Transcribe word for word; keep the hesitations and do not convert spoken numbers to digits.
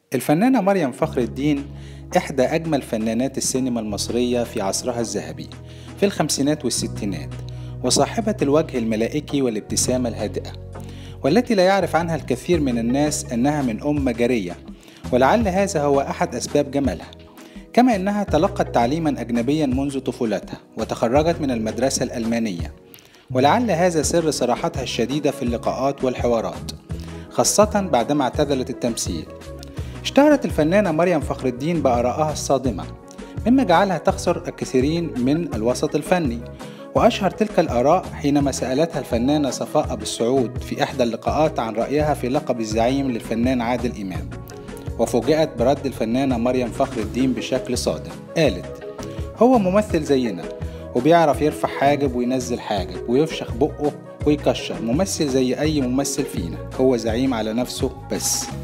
الفنانة مريم فخر الدين إحدى أجمل فنانات السينما المصرية في عصرها الذهبي في الخمسينات والستينات، وصاحبة الوجه الملائكي والابتسامة الهادئة، والتي لا يعرف عنها الكثير من الناس أنها من أم جرية، ولعل هذا هو أحد أسباب جمالها. كما أنها تلقت تعليما أجنبيا منذ طفولتها وتخرجت من المدرسة الألمانية، ولعل هذا سر صراحتها الشديدة في اللقاءات والحوارات، خاصة بعدما اعتزلت التمثيل. اشتهرت الفنانة مريم فخر الدين بآرائها الصادمة، مما جعلها تخسر الكثيرين من الوسط الفني. وأشهر تلك الآراء حينما سألتها الفنانة صفاء أبو السعود في إحدى اللقاءات عن رأيها في لقب الزعيم للفنان عادل إمام، وفوجئت برد الفنانة مريم فخر الدين بشكل صادم. قالت: هو ممثل زينا وبيعرف يرفع حاجب وينزل حاجب ويفشخ بقه ويكشر، ممثل زي أي ممثل فينا، هو زعيم على نفسه بس.